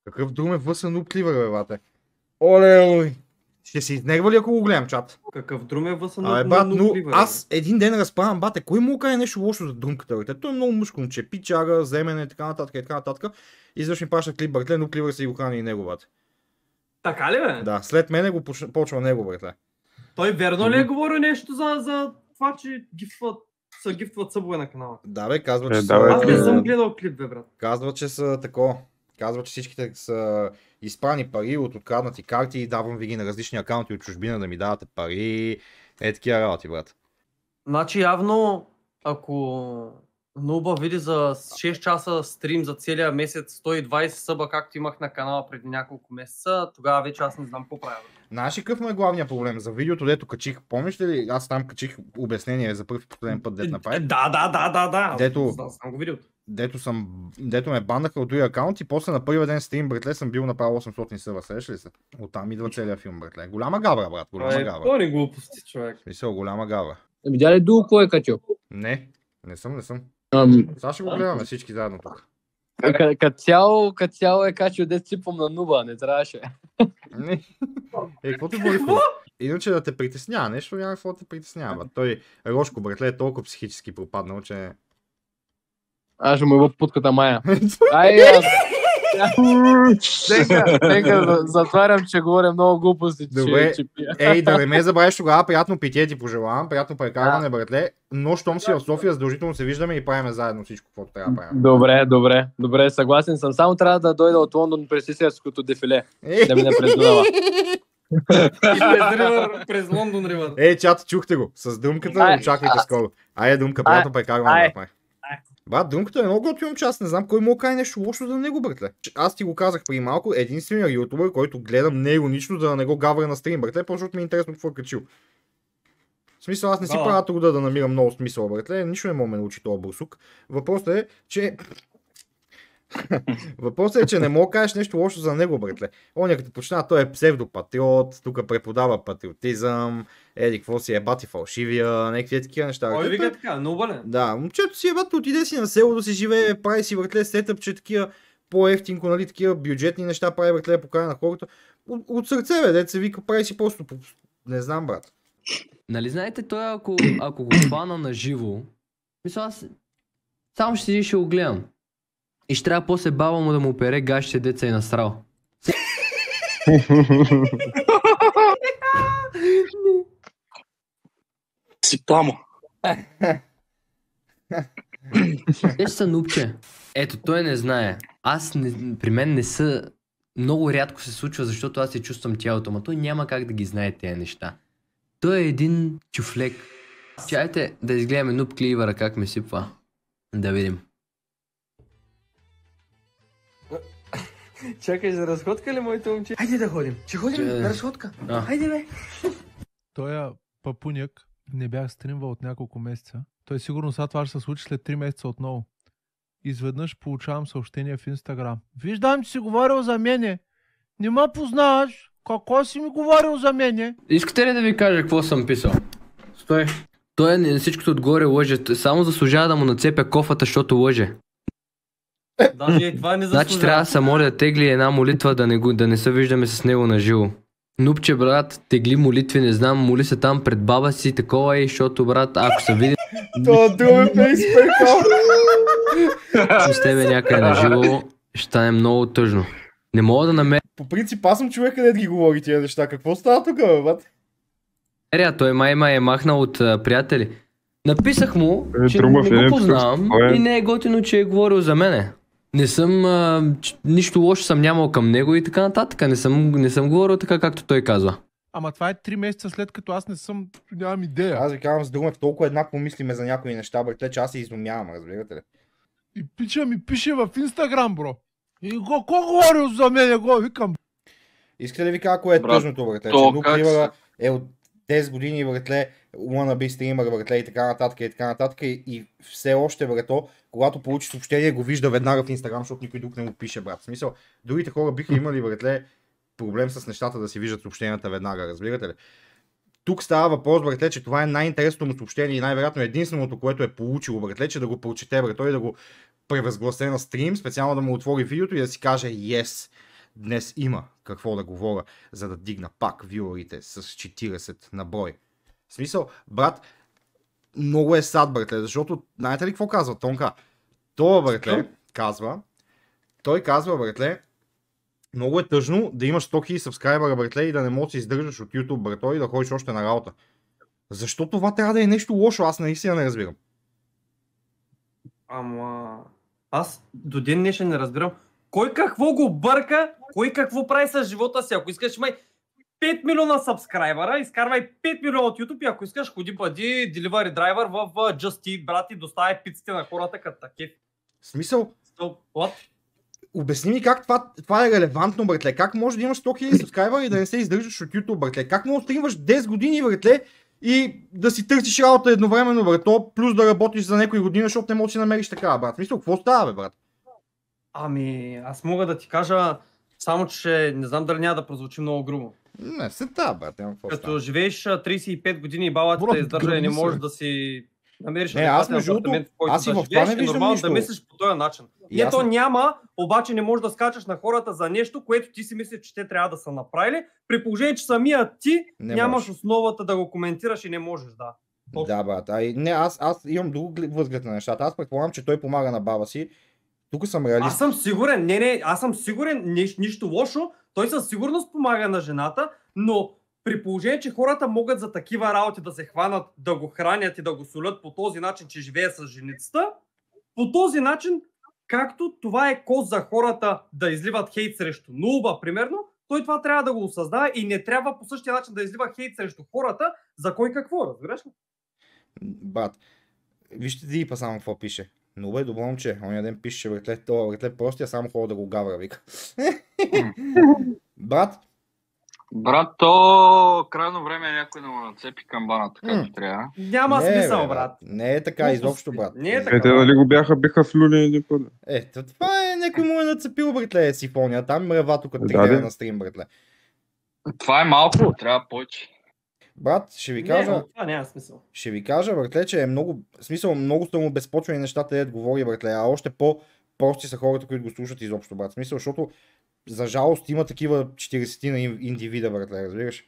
Какъв друм е въса нуб кливър, бе, бате? Оле, ще се изнерва ли, ако го гледам, чат? Какъв друм е въса Абе, на брат, но кливър? аз един ден разправям, бате, кой му каже нещо лошо за друмката, бе? Той е много мъжко момче, пичага, земене, така нататък, и така нататък. И изведнъж ми праща клип, братле, но кливър се и го храни и него, бате. Така ли, бе? Да, след мене го почва него, братле. Той верно ли е говорил нещо за това, че са гифтват събове на канала? Да, бе, казва, че Аз не са... съм гледал клип, бе, брат. Казва, че са тако. Казва, че всичките са изпрани пари от откраднати карти и давам ви ги на различни акаунти от чужбина да ми давате пари. Е, такива работи, брат. Значи явно, ако Нуба види за 6 часа стрим за целия месец 120 съба, както имах на канала преди няколко месеца, тогава вече аз не знам какво правя. Знаеш ли какъв му е главният проблем? За видеото, дето качих, помниш ли? Аз там качих обяснение за първи последен път, дето направих. Да. Дето, съм го видел. Дето ме баннаха от други акаунт и после на първия ден стрим, братле, съм бил направил 800 съба, следваш ли се? Оттам идва целият филм, братле. Голяма гавра, брат, голяма гавра. Пълни глупости, човек. Мисъл, голяма гавра. Видя ли Ду кой е качил? Не съм. Сега ще го гледаме всички заедно тук. Като цяло е качил 10 ципом на Нуба, не трябваше. Не. Какво те боли? Иначе да те притеснява нещо, няма какво да те притеснява. Той, Рошко, братле, е толкова психически пропаднал, че... Аз ще му бъл путката Майя. Нека затварям, че говоря много глупости. Добре, ей, да не ме забравиш тогава, приятно питие ти пожелавам, приятно прекарване, братле. Но щом си в София, задължително се виждаме и правим заедно всичко, каквото трябва да правим. Добре, съгласен съм. Само трябва да дойда от Лондон през истинското дефиле. Да мине през Дунава. През Лондон Ривър. Ей, чат, чухте го. С дъмката очаквайте скоро. Айде, думка, приятно прекарване. Брат, думката е много готино, че аз не знам кой му каже нещо лошо за него, братле. Аз ти го казах преди малко, единственият ютубър, който гледам неиронично, да не го гавра на стрим, братле, защото ми е интересно какво е качил. В смисъл, аз не си правя труда да намирам много смисъл, братле, нищо не мога да ме научи този бурсук. Въпросът е, че не мога да кажеш нещо лошо за него, братле. Оня като почна, той е псевдопатриот, тук преподава патриотизъм, еди, какво си е бати фалшивия, някакви такива неща. Ой, вика така, много болен. Да, момчето си е бати, отиде си на село да си живее, прави си, братле, сетъп, че такива по-ефтинко, нали, такива бюджетни неща прави, братле, покая на хората. От сърце, бе, дете се вика, прави си просто, не знам, брат. Нали знаете, той ако го хвана на живо, мисля, аз само ще си ще го гледам. И ще трябва после баба му да му пере гащите, деца и насрал. Си памо. Те ще са нупче. Ето, той не знае. При мен не са... Много рядко се случва, защото аз се чувствам тялото, но той няма как да ги знае тези неща. Той е един чуфлек. Чайте да изгледаме нуб кливъра как ме сипва. Да видим. Чакай за разходка ли, моите момче? Хайде да ходим. Ще ходим на разходка. Хайде, бе. Тоя папуняк не бях стримвал от няколко месеца. Той сигурно сега това ще се случи след 3 месеца отново. Изведнъж получавам съобщение в Инстаграм. Виждам, че си говорил за мене. Не ме познаваш. Какво си ми говорил за мене? Искате ли да ви кажа какво съм писал? Стой. Той на всичкото отгоре лъже. Само заслужава да му нацепя кофата, защото лъже. Даже това не заслужава. Значи трябва само да тегли една молитва да не се виждаме с него на живо. Нупче, брат, тегли молитви, не знам, моли се там пред баба си, такова е, защото, брат, ако се види... Това друг е изпекал. С тебе някъде на живо, ще стане много тъжно. Не мога да намеря... По принцип, аз съм човек, където ги говори тия неща. Какво става тук, бе, брат? Той май е махнал от приятели. Написах му, че не го познавам и не е готино, че е говорил за мене. Не съм, нищо лошо съм нямал към него и така нататък. Не съм говорил така, както той казва. Ама това е 3 месеца след като аз нямам идея. Аз ви казвам, с друго толкова еднакво мислиме за някои неща, братле, че аз се изумявам, разбирате ли? И пича ми пише в Инстаграм, бро. И ко говорил за мене, го викам. Искате ли ви кажа кое е тъжното, братле? Че Нуб Кливъра е от 10 години, братле, wannabe стримър, братле, и така нататък, и все още, брато, когато получи съобщение, го вижда веднага в Инстаграм, защото никой друг не го пише, брат. В смисъл, другите хора биха имали, братле, проблем с нещата да си виждат съобщенията веднага, разбирате ли? Тук става въпрос, братле, че това е най-интересното му съобщение и най-вероятно единственото, което е получило, братле, че да го прочете, брато, и да го превъзгласе на стрим, специално да му отвори видеото и да си каже yes. днес има какво да говоря, за да дигна пак вюерите с 40 на брой. В смисъл, брат, много е сад, братле, защото знаете ли какво казва Тонка? Това, братле, той казва, братле, много е тъжно да имаш 100 000 сабскрайбъра, братле, и да не можеш да се издържаш от YouTube, брато, и да ходиш още на работа. Защо това трябва да е нещо лошо? Аз наистина не разбирам. Ама... Аз до ден днешен не разбирам. Кой какво го бърка, кой какво прави с живота си. Ако искаш, имай 5 милиона сабскрайбъра, изкарвай 5 милиона от YouTube и ако искаш, ходи бъди delivery driver в Just Eat, брат, и доставяй пиците на хората като такив. В смисъл? What? Обясни ми как това е релевантно, братле. Как може да имаш 100 000 сабскрайбъра и да не се издържаш от YouTube, братле? Как може да стримваш 10 години, братле, и да си търсиш работа едновременно, брато, плюс да работиш за някои години, защото не можеш да си намериш такава, брат? Мисля, какво става, бе, брат? Ами, аз мога да ти кажа, само че не знам дали няма да прозвучи много грубо. Не, се та, брат, няма какво Като става. живееш 35 години и баба ти те издържа и не можеш да си намериш аз между апартамент, в който аз и да в това живееш, не е виждам нормално нищо. да мислиш по този начин. И То няма, обаче не можеш да скачаш на хората за нещо, което ти си мислиш, че те трябва да са направили, при положение, че самия ти нямаш основата да го коментираш и не можеш, да. Да, брат. Аз имам друг възглед на нещата. Аз предполагам, че той помага на баба си. Тук съм реалист. Аз съм сигурен, аз съм сигурен, нищо лошо, той със сигурност помага на жената, но при положение, че хората могат за такива работи да се хванат, да го хранят и да го солят по този начин, че живее с женицата, по този начин, както това е коз за хората да изливат хейт срещу Нуба, примерно, той това трябва да го осъзнава и не трябва по същия начин да излива хейт срещу хората, за кой какво, разбираш ли? Брат, вижте Дипа само какво пише. Но бе, добро момче, оня ден пише, че братле, простия само хора да го гавра, вика. Брат, то крайно време е някой да му нацепи камбаната, както трябва. Няма смисъл, брат. Не е така изобщо, брат. Не е така. Те дали го биха влюли един път? Това е някой му е нацепил, братле, сифония. Там мръва тук 3 дена на стрим, братле. Това е малко, трябва повече. Брат, ще ви кажа... Това няма смисъл. Ще ви кажа, братле, че е много... смисъл, много са му безпочвени нещата, дед говори, братле, а още по-прости са хората, които го слушат изобщо, брат. Смисъл, защото за жалост има такива 40 на индивида, братле, разбираш?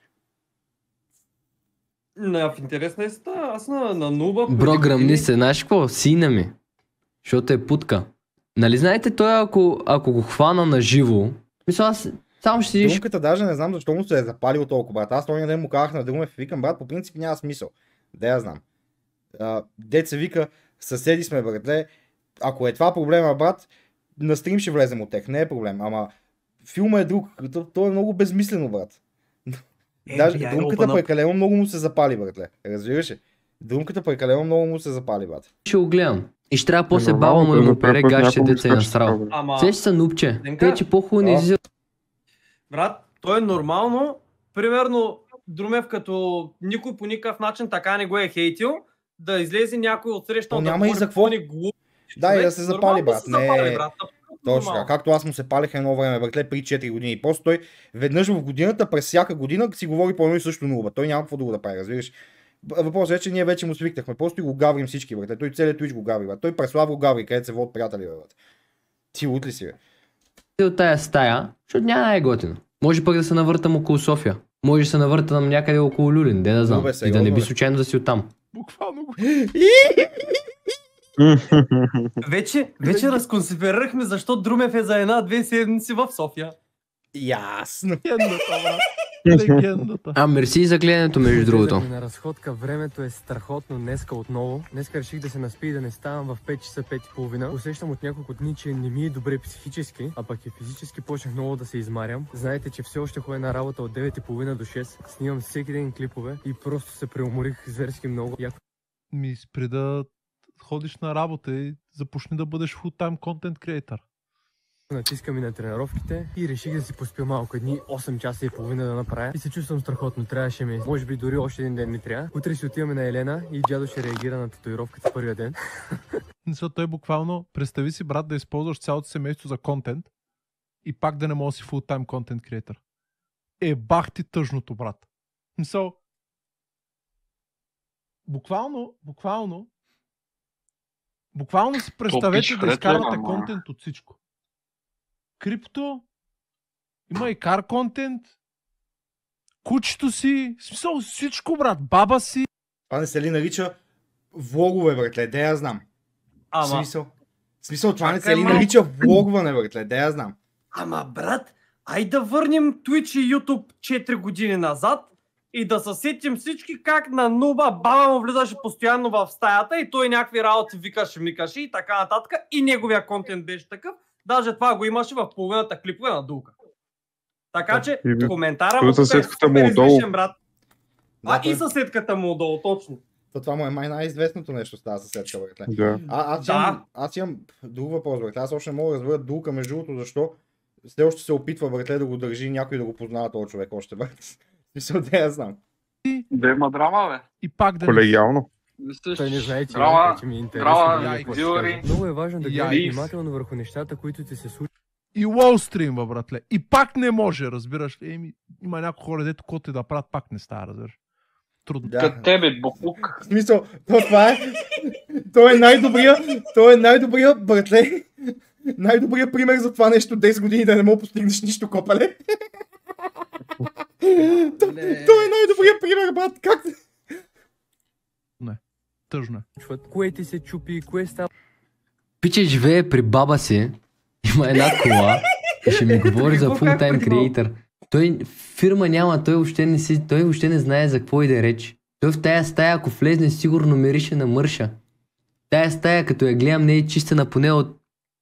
В интерес на истина, аз на Нуба... Бро, гръмни се, знаеш какво? Сина ми. Защото е путка. Нали знаете, той ако го хвана на живо, мисля, аз само ще си... Думката даже не знам защо му се е запалил толкова, брат. Аз този ден му казах на Друмев, викам, брат, по принцип няма смисъл. Да я знам. Дет се вика, съседи сме, братле. Ако е това проблема, брат, на стрим ще влезем от тех, не е проблем. Ама филма е друг, то е много безмислено, брат. Даже думката прекалено много му се запали, братле. Разбираш ли? Думката прекалено много му се запали, брат. Ще го гледам. И ще трябва после баба му да му пере гащите се насрал. Сеща са нупче. Те, че по-хубаво не излиза. Брат, то е нормално. Примерно, Друмев, като никой по никакъв начин така не го е хейтил, да излезе някой от среща. Няма и за какво. Да, и да се запали, брат. Точно, както аз му се палех едно време, братле, при 4 години. Просто той веднъж в годината, през всяка година си говори по едно и също Нуба. Той няма какво друго да прави, разбираш. Въпросът е, че ние вече му свикнахме. Просто го гаврим всички, братле. Той целият Twitch го гаври, брат. Той Преслав го гаври, където се водят приятели, брат. Ти лут ли си, бе? От тая стая, защото няма най-готино. Може пък да се навъртам около София. Може да се навъртам някъде около Люлин, де да знам. И да не би случайно да си оттам. Буквално го. Вече разконсиферирахме защо Друмев е за 1-2 седмици в София. Ясно. Легендата. Мерси за гледането, между другото. На разходка времето е страхотно днеска отново. Днеска реших да се наспи и да не ставам в 5 часа, 5:30. Усещам от няколко дни, че не ми е добре психически, а пък и физически почнах много да се измарям. Знаете, че все още ходя на работа от 9:30 до 6. Снимам всеки ден клипове и просто се преуморих зверски много. Спри да ходиш на работа и започни да бъдеш full-time content creator. Натискам и на тренировките и реших да си поспя малко. Едни 8 часа и половина да направя. И се чувствам страхотно. Трябваше ми. Може би дори още един ден ми трябва. Утре си отиваме на Елена и дядо ще реагира на татуировката първия ден. Той буквално, представи си, брат, да използваш цялото семейство за контент и пак да не можеш да си full-time content creator. Бах ти тъжното, брат. Буквално си представете да изкарвате контент от всичко. Крипто, Има и кар контент. Кучето си. В смисъл всичко, брат. Баба си. Това не се ли нарича влогове, братле? Де я знам. Ама, Смисъл, това не се ли малко. нарича влогване, братле? Де я знам. ама брат, ай да върнем Twitch и YouTube 4 години назад и да се сетим всички как на Нуба баба му влизаше постоянно в стаята и той някакви работи викаше и така нататък и неговия контент беше такъв. Даже това го имаше в половината клипове на Дулка. Така че коментара му съседката му супер отдолу. излишен, брат. Да, И съседката му отдолу, точно. това му е май най-известното нещо с тази съседка, братле. Да. Аз имам друг въпрос, братле. Аз още не мога да разбера Дулка, между другото, защо все още се опитва, братле, да го държи някой да го познава този човек още, брат. Смисъл, де я знам. Да има драма, бе. И пак да... Колегиално. Той не знае, че Драма, ми е интересно. драма, да видя какво ще дюри. каже. Много е важно да гледаш Яйц. внимателно върху нещата, които ти се случват. И лоустрим, братле. И пак не може, разбираш ли? Има някои хора, дето каквото и да правят, пак не става, разбираш. Трудно. Като тебе, буклук. В смисъл, това е... Той е най-добрия, братле. Най-добрият пример за това нещо 10 години да не мога постигнеш нищо, копале. Той е най-добрият пример, брат. Как? Тъжно е. Кое ти се чупи, кое става. Пиче живее при баба си, има една кола и ще ми говори за Какво, фултайм как преди малко? креатор. Той фирма няма, той въобще не знае за какво иде реч. Той в тая стая, ако влезне, сигурно мирише на мърша. Тая стая, като я гледам, не е чистена поне от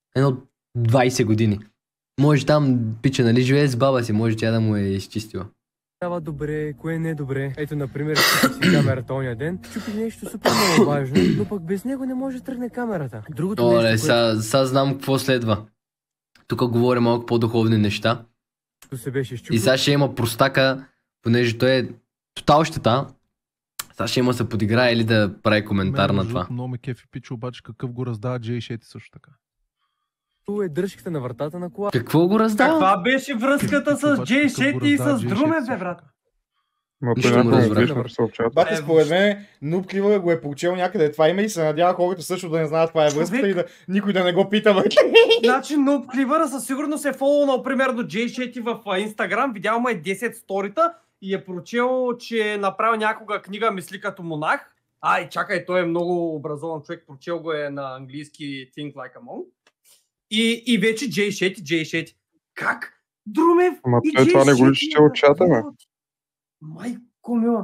20 години. Може там, пича, нали, живее с баба си, може тя да му е изчистила. Става добре, кое не е добре. Ето, например, чупих си камерата ония ден, чупих нещо супер много важно, но пък без него не може да тръгне камерата. Другото Оле, нещо, сега знам какво следва. Тук говоря малко по-духовни неща. което се беше И щупил, сега ще има простака, понеже той е тотал щета. Сега ще има се подиграе или да прави коментар Мен, на между това. другото, много ме кефи пича, обаче какъв го раздава J6 също така. е дръжката на вратата на колата. Какво го раздава? Каква беше връзката с Обаче какъв го J6 и раздава с J6 Друмен, бе, също брат? така. Ма Нищо той не някой разбрах. беше написал в чата. Бате, според мен, Нуб Кливър го е получил някъде това име и се надява хората също да не знаят каква е връзката и да никой да не го пита, бе. Значи Нуб Кливъра със сигурност е фоловнал примерно J6 в Инстаграм, видял му е 10 сторита и е прочел, че е направил някога книга Мисли като монах. Ай, чакай, той е много образован човек, прочел го е на английски Think Like a Monk. И вече J6. Как? Друмев Ама и той това не го J6 ли чете от чата, бе? Майко мила.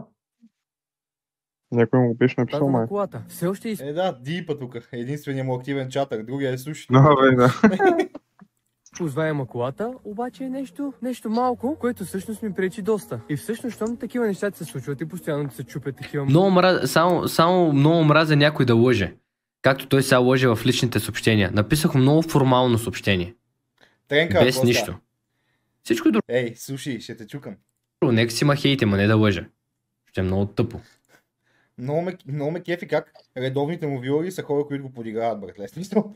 Някой му беше написал Вратата май. на колата. Все още Да, Дипа тук. Единственият му активен чатър, другия е Суши. Да, бе, да. използваема колата, обаче е нещо малко, което всъщност ми пречи доста. И всъщност, щом такива неща се случват и постоянно се чупят такива... Много мразя, само много мразя някой да лъже. Както той сега лъже в личните съобщения. Написах много формално съобщение. Тренка, Без какво нищо. става? Всичко е друго. Ей, Суши, ще те чукам. Нека си ма хейте, ма не да лъже. Ще е много тъпо. Много ме кефи как редовните му вилъри са хора, които го подиграват, братле. Смисъл.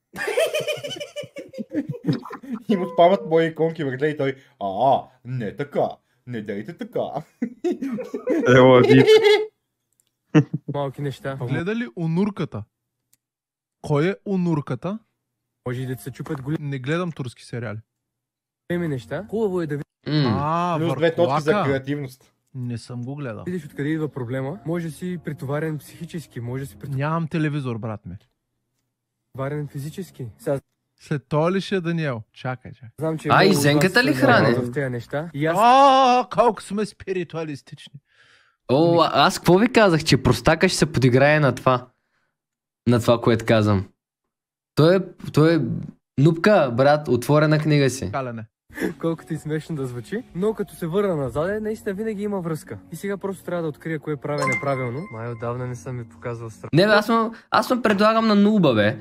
И му спамат мои иконки, братле, и той, не така, не дейте така. Ела, Дип. малки неща. Гледа ли Онурката? Кой е Онурката? Може и да се чупят Не гледам турски сериали. големи неща. Хубаво е да Плюс 2 точки за върхолака. креативност. Не съм го гледал. видиш откъде идва проблема. Може да си претоварен психически, може да си Нямам телевизор, брат ми. претоварен физически. Сега След това ли ще е Даниел? Чакай. знам, че... А, много и от вас зенката ли са храни? навън в тези неща. И аз Колко сме спиритуалистични. О, аз какво ви казах, че простака ще се подиграе на това. На това, което казвам. Той е нупка, брат, отворена книга си. Калене. колкото и смешно да звучи, но като се върна назад, наистина винаги има връзка. И сега просто трябва да открия кое правя неправилно. Май отдавна не съм ми показвал страх. Не, бе, аз му предлагам на нулба, бе.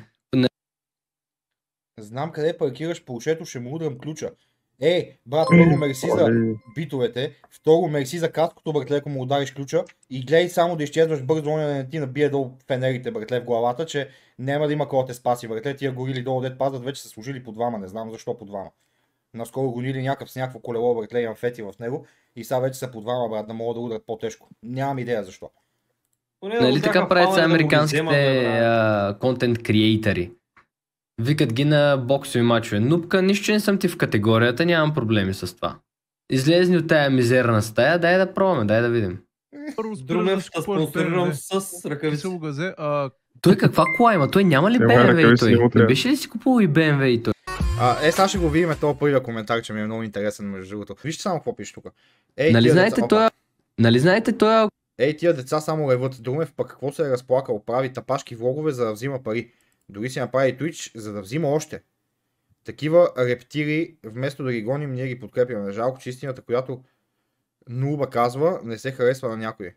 Знам къде паркираш по ушето, ще му удрям ключа. Брат, първо мерси за битовете, второ мерси за краткото, братле, ако му удариш ключа и гледай само да изчезваш бързо, не ти набие долу фенерите, братле, в главата, че няма да има кой да те спаси, братле, тия горили долу дет пазят, вече са служили по двама, не знам защо по двама. Наскоро гонили някакъв с някакво колело, братле, и амфети в него и сега вече са по двама, брат, да могат да удрят по-тежко. Нямам идея защо. Поне да Нали го така бяха правят фанали са да го американските вземат, бе, брат. контент креатори? Викат ги на боксови мачове. Нупка, нищо не съм ти в категорията, нямам проблеми с това. Излезни от тая мизерна стая, дай да пробваме, дай да видим. Първо спираш Друмев да ще си купуваш спонсорирам BMW. с ръкавици. Кисело газе, Той каква кола има? Той няма ли Няма BMW и ръкавици, той? не му Не трябва. беше ли си купувал и BMW и той? Сега ще го видим този първия коментар, че ми е много интересен между другото. Вижте само какво пише тук. Нали знаете той... Ей, тия деца само леват. Друмев пък какво се е разплакал? Прави тапашки влогове, за да взима пари. Дори си направи Twitch, за да взима още. Такива рептили, вместо да ги гоним, ние ги подкрепяме. Жалко, че истината, която Нулба казва, не се харесва на някой.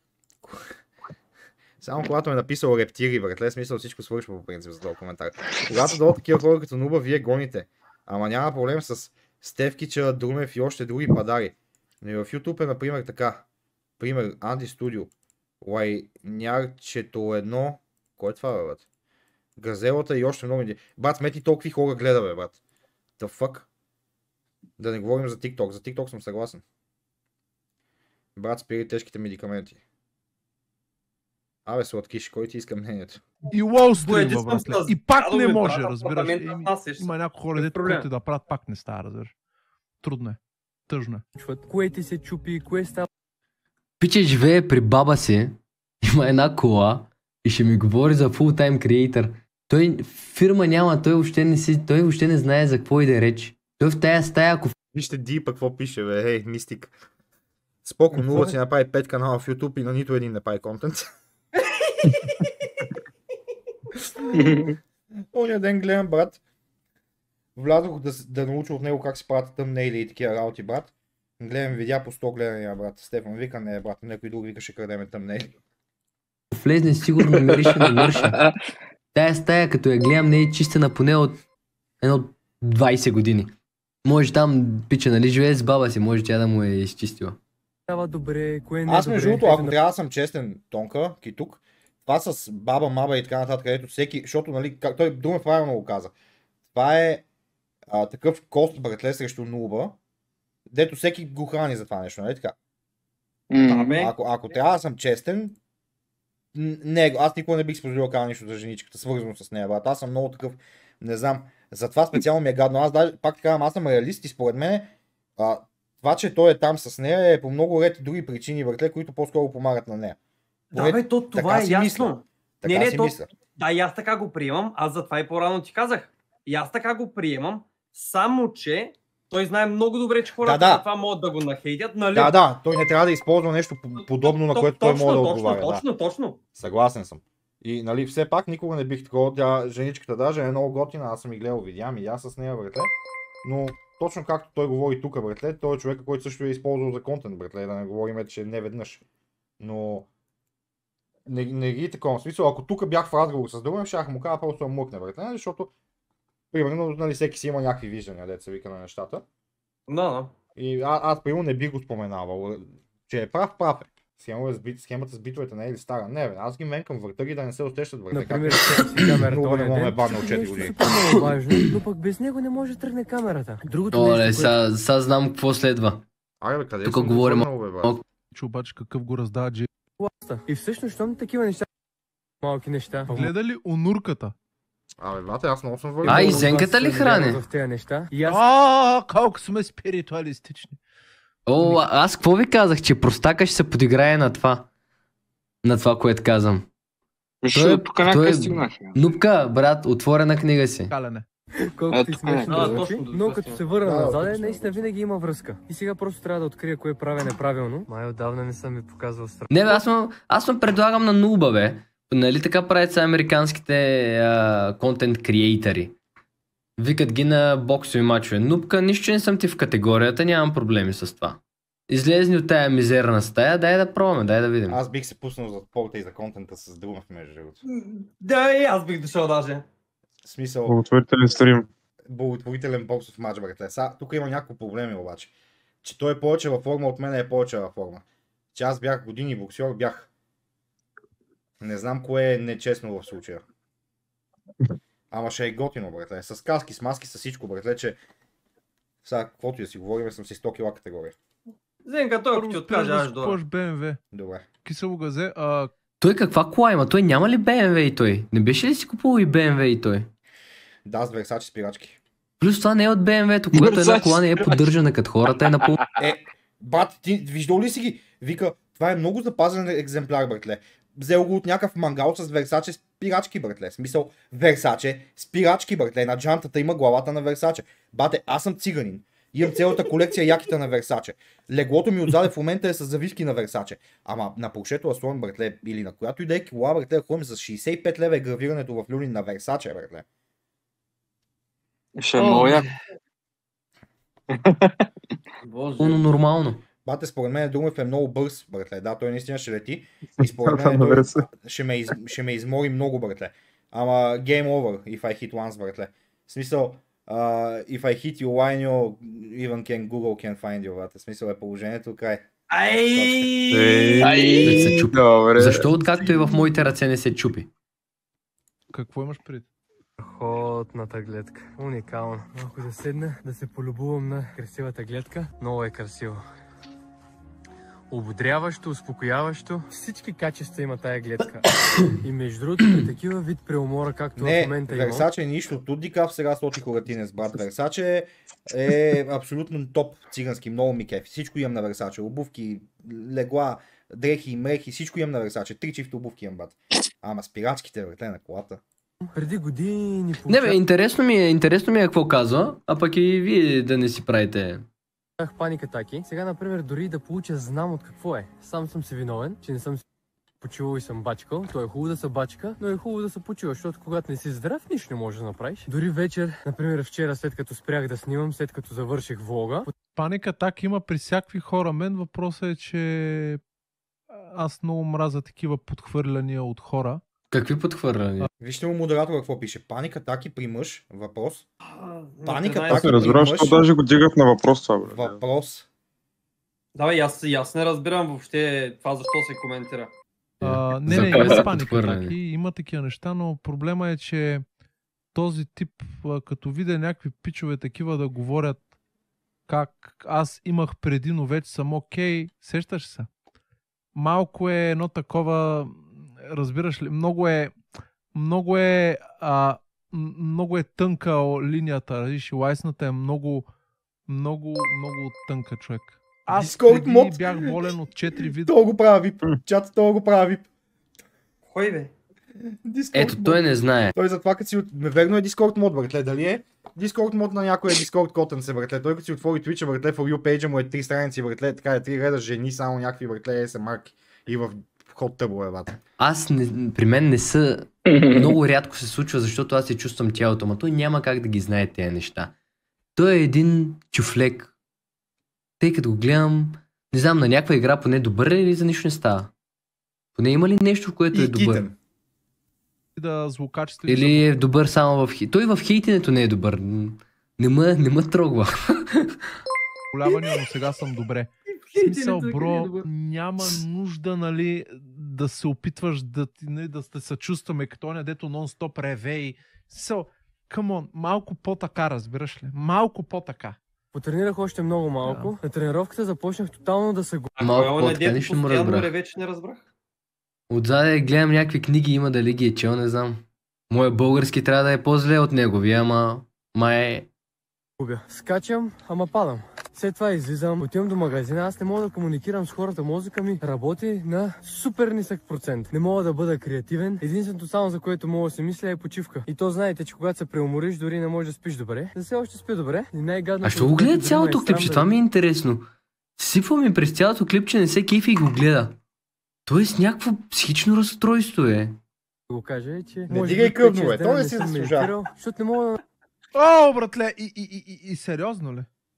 Само когато е написал рептили, братле, смисъл всичко свършва по принцип за този коментар. Когато долу такива хора като Нулба, вие гоните. Ама няма проблем с Стевкича, Друмев и още други падари. Но и в YouTube е, например, така. Пример, Анди Студио. Лайнярчето едно. Кой е това, бе, брат? Газелата и още много. Брат, сметни толкова хора гледа, бе, брат. The fuck? Да не говорим за TikTok. За TikTok съм съгласен. Брат, спири тежките медикаменти. Абе, сладкиш, кой ти иска мнението? И Wall Бояди Street, съм братле. с И пак не дядове, може, брат, разбираш. апартамент на нас, Има някои хора, без дето проблем. които да правят, пак не става, разбираш. Трудно е. Тъжно е. Кое ти се чупи, кое става Пиче живее при баба си, има една кола и ще ми говори за full-time creator. Той фирма няма, той въобще не знае за какво иде реч. Той в тая стая, ако Вижте Дипа какво пише, бе, хей, мистик. Споко, Нула си направи 5 канала в YouTube и на нито един не прави контент. Оня ден гледам, брат. Влязох да науча от него как се правят тъмнейли и такива работи, брат. Гледам видеа по 100 гледания, брат. Стефан вика, не, брат, някой друг вика, ще крадеме тъмнейли. влезне, сигурно мирише на мърша. Тая стая, като я гледам, не е чистена поне от 20 години. Може там, пича, нали, живее с баба си, може тя да му е изчистила. добре, кое не е Аз между добре. другото, ако трябва да съм честен, Тонка, Китук, това с баба, маба и така нататък, където всеки, защото, нали, как той Друмев правилно го каза, това е такъв кост, братле, срещу Нулба, дето всеки го храни за това нещо, нали така? Ако трябва да съм честен, не, аз никога не бих споделил казал нищо за женичката, свързано с нея, брат. Аз съм много такъв, не знам, затова специално ми е гадно. Аз даже, пак така, аз съм реалист и според мен, това, че той е там с нея е по много ред и други причини, братле, които по-скоро помагат на нея. Да, бе, това е ясно. Мисля. Да, и аз така го приемам, аз затова и по-рано ти казах. И аз така го приемам, само че той знае много добре, че хората за това могат да го нахейтят, нали? Да, той не трябва да използва нещо подобно, на което той може да отговаря. Точно. Съгласен съм. И нали, все пак никога не бих такова, женичката даже е много готина, аз съм и гледал видеа, и аз с нея, братле. Но точно както той говори тук, братле, той е човека, който също е използвал за контент, братле, да не говорим, че не веднъж. Но не ги такова смисъл, ако тук бях в разговор с другия, щях му кажа просто да мъкне, братле, защото примерно, нали, всеки си има някакви виждания, деца вика на нещата. Да. И аз примерно не би го споменавал, че е прав е. Схемата с битовете не е ли стара? Не, бе, аз ги менкам върта ги да не се усещат върта. Например, камерата много не мога ме бадна от 4 години. Много важно, но пък без него не може да тръгне камерата. Другото нещо, сега знам какво следва. Айде, къде тук говорим. Че обаче какъв го раздава Джей. И всъщност, щом такива неща, малки неща. Гледа ли онурката? Абе, бате, аз много съм върнал. И зенката ли храни? В тези неща. Колко сме спиритуалистични. Аз какво ви казах, че простака ще се подиграе на това. На това, което казвам. Тук някъде стигнах. Нупка, брат, отворена книга си. Калене. Колко ти смешно, но като се върна назад, наистина винаги има връзка. И сега просто трябва да открия кое правя неправилно. Май отдавна не съм ми показвал страх. Не, бе, аз му предлагам на Нулба, бе. Нали така правят са американските контент креатори. Викат ги на боксови мачове. Нупка, нищо не съм ти в категорията, нямам проблеми с това. Излезни от тая мизерна стая, дай да пробваме, дай да видим. Аз бих се пуснал за полта и за контента с Друмев, между другото. Да, и аз бих дошъл даже. Смисъл... Благотворителен стрим. Благотворителен боксов матч, братле. Тук има някакво проблеми обаче. Че той е повече във форма от мен, е повече във форма. Че аз бях години боксер, бях... Не знам кое е нечестно в случая. Ама ще е готино, братле. С каски, с маски, с всичко, братле, че... Сега, каквото и да си говорим, съм си 100 кила категория. Зенка, той ако ти откаже, аж до... BMW. Добре. Кисело газе, Той каква кола има? Той няма ли BMW и той? Не беше ли си купувал и BMW и той? Да, с Versace спирачки. Плюс това не е от BMW-то, когато една кола не е поддържана като хората, е напълно... Брат, ти виждал ли си ги? Вика, това е много запазен екземпляр, братле. Взел го от някакъв мангал с Versace спирачки, братле. Смисъл, Versace спирачки, братле. На джантата има главата на Versace. Бате, аз съм циганин. Имам цялата колекция яките на Versace. Леглото ми отзаде в момента е с завивки на Versace. Ама на Поршето Аслон, братле, или на която и да е кола, братле, ходим за 65 лева е гравирането в люлин на Versace, братле. Ще е много яко. Напълно нормално. Бате, според мен Друмев е много бърз, братле. Да, той наистина ще лети. И според мен той ще ме измори много, братле. Ама game over if I hit once, братле. В смисъл, if I hit you, line even can Google can find you, братле. В смисъл е положението край. Защо откакто и в моите ръце не се чупи? Какво имаш пред? Страхотната гледка. Уникална. Ако да седна, да се полюбувам на красивата гледка, много е красиво. Ободряващо, успокояващо. Всички качества има тая гледка. И между другото, при такива вид преумора, както в момента има. Versace е нищо. Тут дикав сега стоти Хоратинес, брат. Versace е абсолютно топ цигански. Много ми кефи. Всичко имам на Versace. Обувки, легла, дрехи, мрехи, всичко имам на Versace. 3 чифта обувки имам, брат. Ама спирачките, братле, на колата. Преди години... Не бе, интересно ми е какво казва, а пък и вие да не си правите. Паник атаки. Сега, например, дори да получа, знам от какво е. Сам съм си виновен, че не съм си почивал и съм бачкал. То е хубаво да се бачка, но е хубаво да се почива, защото когато не си здрав, нищо не можеш да направиш. Дори вечер, например вчера, след като спрях да снимам, след като завърших влога. Паник атак има при всякакви хора. Мен въпросът е, че аз много мразя такива подхвърляния от хора. Какви подхвърляния? Вижте му модератора какво пише. Паник атаки при мъж. Въпрос. Паник Аз атаки не при разбирам, мъж. защо даже го дигат на въпрос това, бе. Въпрос. Да, аз не разбирам въобще това защо се коментира. Не, има паник атаки, има такива неща, но проблема е, че този тип, като видя някакви пичове такива да говорят как аз имах преди, но вече съм окей, сещаш се? Малко е едно такова, разбираш ли, много е тънка линията, виж, лайсната е много тънка, човек. Аз преди бях болен от 4 вида. Това го правя вип. Чата, това го правя вип. Кой бе? Ето, той не знае. Той затова като си... Верно е Discord мод, братле. Дали е? Discord мод на някой е Discord котен се, братле. Той като си отвори Twitch, братле, for you page му е 3 страници, братле. Така е 3 реда жени, само някакви, братле, са марки. И в ход тъбо е, бата. При мен не са... Много рядко се случва, защото аз се чувствам тялото, но той няма как да ги знае тези неща. Той е един чуфлек. Тъй като го гледам, не знам, на някаква игра поне добър е или за нищо не става? Поне има ли нещо, в което е добър? Да, злокачество. Или е добър само в хейт? Той в хейтенето не е добър. Не ме трогва. Голявания, но сега съм добре. В смисъл, бро, няма нужда, нали, да се опитваш да се съчувстваме, като не дето нон-стоп реве и... Камон, малко по-така, разбираш ли? Малко по-така. Потренирах още много малко. На тренировката започнах тотално да се го... Малко по-така, нищо не му разбрах. Вече не разбрах. Отзаде гледам някакви книги, има дали ги е чел, не знам. Моя български трябва да е по-зле от неговия, ама май... Скачам, ама падам. След това излизам, отивам до магазина, аз не мога да комуникирам с хората, мозъка ми работи на супер нисък процент. Не мога да бъда креативен, единственото само за което мога да се мисля е почивка. И то знаете, че когато се преумориш, дори не можеш да спиш добре. За все още спи добре. А що го гледа цялото клипче? Това ми е интересно. Сипва ми през цялото клипче, не се кефи и го гледа. Тоест някакво психично разстройство е. Го кажа, че... Не дигай кръвно, бе, то не си заслужава. Защото не мога да... О, братле, и сериозно ли?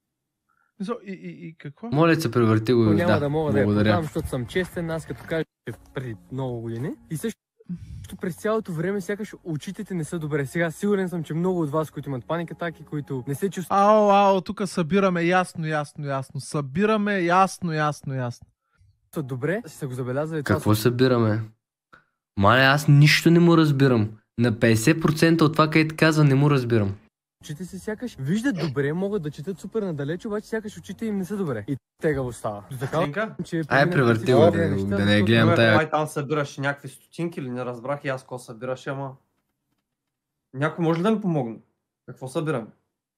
И какво? Моля се, превърти го. Няма да мога да я продам, защото съм честен, аз като кажа преди много години. И също през цялото време сякаш очите не са добре. Сега сигурен съм, че много от вас, които имат паник атаки, които не се чувстват... Ао, тук събираме ясно. Събираме ясно. Добре, си се го забелязали. Какво събираме? Мале, аз нищо не му разбирам. На 50% от това, където казва, не му разбирам. Очите си сякаш виждат добре, могат да четат супер надалеч, обаче сякаш очите им не са добре. И тегаво става. Превърти го, да не гледам тая. Май там събираш някакви стотинки или не разбрах и аз какво събираш, ама... Някой може ли да ми помогне? Какво събираме?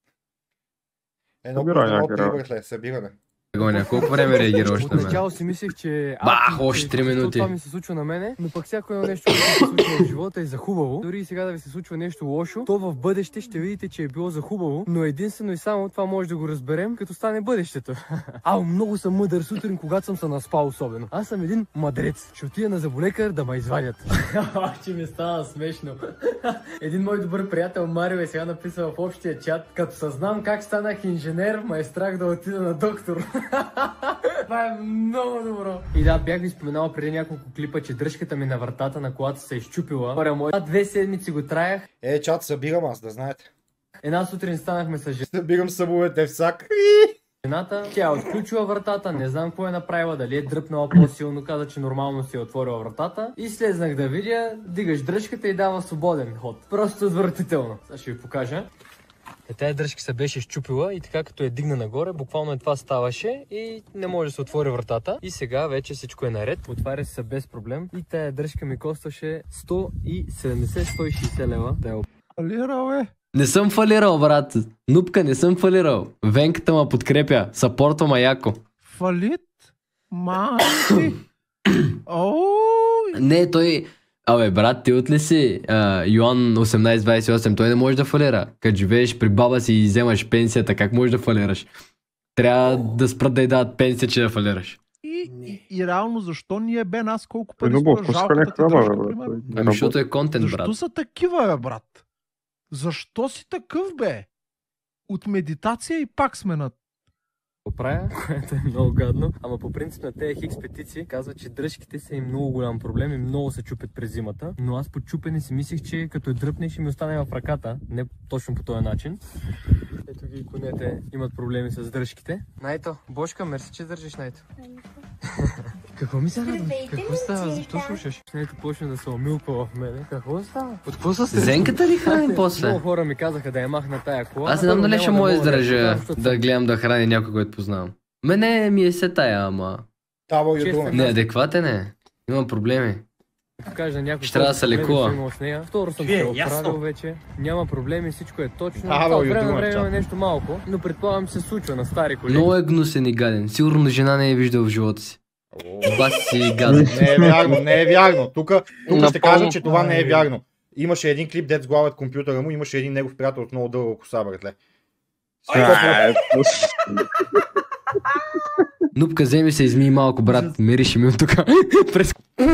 Едно Събирай по някакви едно, работи. братле, събиране. Гоня, колко време реагира още на мен? Отначало си мислех, че... Бах, още 3 минути. Това ми се случва на мене, но пък всяко едно нещо, което се случва в живота е за хубаво. Дори и сега да ви се случва нещо лошо, то в бъдеще ще видите, че е било за хубаво, но единствено и само това може да го разберем, като стане бъдещето. Много съм мъдър сутрин, когато съм се наспал особено. Аз съм един мъдрец. Ще отида на заболекар да ме извадят. Че ми става смешно. Един мой добър приятел Марио е сега написал в общия чат, като съзнам как станах инженер, ме е страх да отида на доктор. Това е много добро. И да, бях ви споменал преди няколко клипа, че дръжката ми на вратата на колата се е изчупила. 2 седмици го траях. Чат, събирам аз, да знаете. Една сутрин станахме с Събирам събовете в сак. жената. Тя е отключила вратата, не знам какво е направила, дали е дръпнала по-силно, каза, че нормално си е отворила вратата. И слезнах да видя, дигаш дръжката и дава свободен ход. Просто отвратително. Сега ще ви покажа. Тая дръжка се беше щупила и така като я дигна нагоре, буквално това ставаше и не може да се отвори вратата. И сега вече всичко е наред. Отваря се без проблем и тая дръжка ми костваше 170-160 лева. Фалирал е. Не съм фалирал, брат. Нупка, не съм фалирал. Венката ма подкрепя. Съпорта ма яко. Фалит? Майки. Не, той... Абе, брат, ти от ли си? Йоан 1828, той не може да фалира. Като живееш при баба си и вземаш пенсията, как можеш да фалираш? Трябва да спрат да й дадат пенсия, че да фалираш. И реално защо ние бе нас колко пари Любов, струва жалката ти храна, дръжка, бе, примерно? брат. Ами, защото е контент, брат. Защо са такива, бе, брат? Защо си такъв, бе? От медитация и пак сме на... Правя, което е много гадно, ама по принцип на тези хикс петиции казва, че дръжките са им много голям проблем и много се чупят през зимата, но аз по чупене си мислех, че като е дръпне ще ми остане в ръката, не точно по този начин. Ето ги конете имат проблеми с дръжките. Найто, Бошка, мерси, че държиш, Найто. Какво ми се радваш? Какво става? Защо слушаш? Найто почна да се омилква в мене. Какво става? От какво се Зенката ли храним после? Много хора ми казаха да я махна тая кола. Аз не знам дали ще мога да издържа защото да гледам да храни някой, който познавам. Мене ми е се тая, ама... Това Честен е Неадекватен е. Имам проблеми. Като кажа някой, Ще трябва да се лекува. имал с нея. Второ съм Вие, се оправил ясно. вече. Няма проблеми, всичко е точно. А, Това от бе, време на думам, време чат. е нещо малко, но предполагам се случва на стари коли. Много е гнусен и гаден. Сигурно жена не е виждал в живота си. Бас си гаден. Не е вярно, не е вярно. Тук ще кажа, Напълно. че това не е вярно. Имаше един клип, дет сглавят компютъра му, имаше един негов приятел от много дълга коса, братле. Нупка, вземи се, измий малко, брат. Мирише ми от тук. През...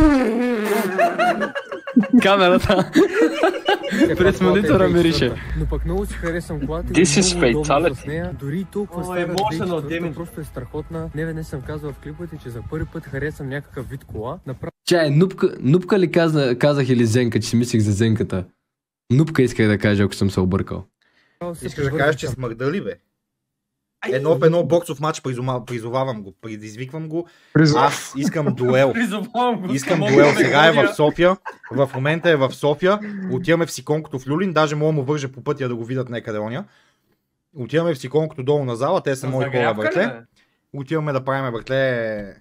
Камерата. През монитора мирише. Но пък много си харесвам колата. Ти си много удобно специален. с нея. Дори и толкова Ой, стара емоционал, да Демин. просто е страхотна. Не веднъж съм казвал в клиповете, че за първи път харесвам някакъв вид кола. Направо Чай, Нупка ли казах или Зенка, че си мислих за Зенката? Нупка исках да кажа, ако съм се объркал. се Искаш да превърна кажеш, че към- смърдали, бе? Едно в едно боксов матч призовавам го, предизвиквам го. Аз искам дуел. Призовавам го. Искам мога дуел. да Сега е ходя. в София. В момента е в София. Отиваме в Сиконкото в Люлин. Даже мога да му вържа по пътя да го видят някъде оня. Отиваме в Сиконкото долу на зала. Те са На мои хора, загрявка ли, братле. бе? Отиваме да правим, братле.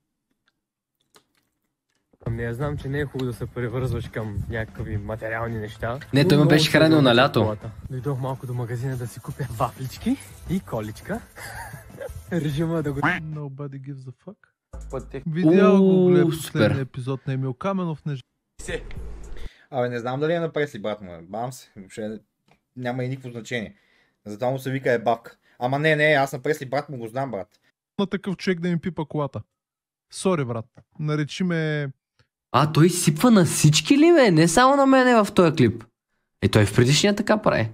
Не, знам, че не е хубаво да се превързваш към някакви материални неща. Не, но той ме много беше се хранил на вълнувам лято. за колата. Дойдох малко до магазина да си купя вафлички и количка. Режима да го... Nobody gives a fuck. Видял го гледа Уу, последния супер. епизод на Емил Каменов. Не... Абе, не знам дали е на пресли, брат му. Бам се. Въобще няма и никакво значение. Затова му се вика е бабка. Ама не, аз на пресли брат му го знам, брат. На такъв човек да ми пипа колата. Сори, брат. Наречи ме... А, той сипва на всички ли, бе? Не само на мене в този клип. Е, той в предишния така прави.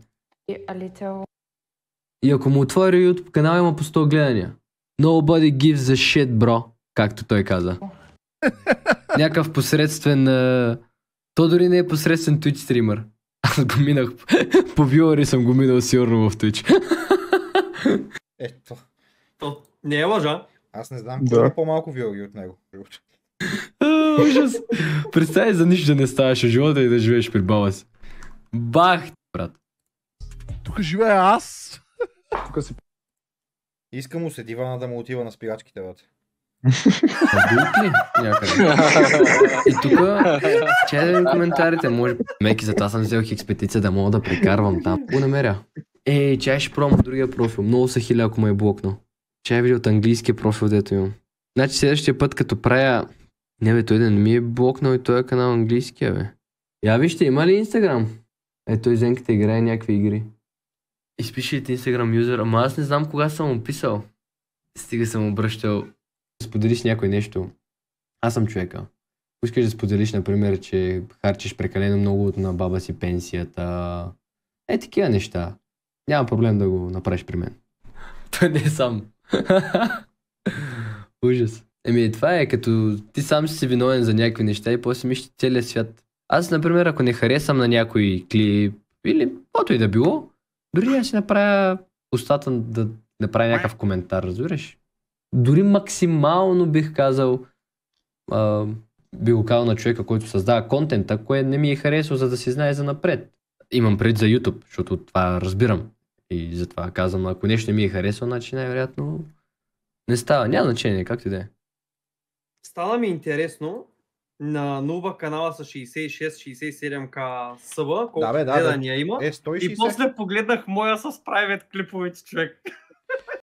И ако му отвори YouTube канал, има по 100 гледания. Nobody gives a shit, bro. Както той каза. Някакъв посредствен... То дори не е посредствен Twitch стример. Аз го минах... По вюъри съм го минал сигурно в Twitch. Ето. То не е лъжа. Аз не знам. Да. Да. По-малко виоги от него. Ужас. Представи за нищо да не ставаш в живота и да живееш при баба си. Бах, брат. Тук живея аз. Тук си Иска му се дивана да му отива на спирачките, брат. Адулт ли? Някъде. И тук, чай да ми коментарите, може... Меки, затова съм взел хикс петиция да мога да прекарвам там. Го намеря. Чай ще пробвам другия профил. Много са хиляди, ако ме е блокнал. Чай види от английския профил, дето имам. Значи следващия път, като правя... Не бе, той да не ми е блокнал и той е канал английския, бе. Я вижте, има ли Инстаграм? Той Зенката играе някакви игри. Изпишете Инстаграм юзер, ама аз не знам кога съм му писал. Стига съм обръщал. Споделиш някой нещо. Аз съм човека. Искаш да споделиш, например, че харчиш прекалено много на баба си пенсията. Такива неща. Няма проблем да го направиш при мен. Той не е сам. Ужас. Това е като ти сам си виновен за някакви неща и после мислиш целият свят. Аз, например, ако не харесам на някой клип или каквото и да било, дори да си направя устата да направя някакъв коментар, разбираш? Дори максимално бих казал, би го казал на човека, който създава контента, кое не ми е харесало, за да си знае за напред. Имам пред за YouTube, защото това разбирам. И затова казвам, ако нещо не ми е харесало, значи най-вероятно не става. Няма значение, как ти да е. Стана ми интересно на Нуба канала с 66-67к съба, колко гледания има. И после погледнах моя с private клиповете, човек.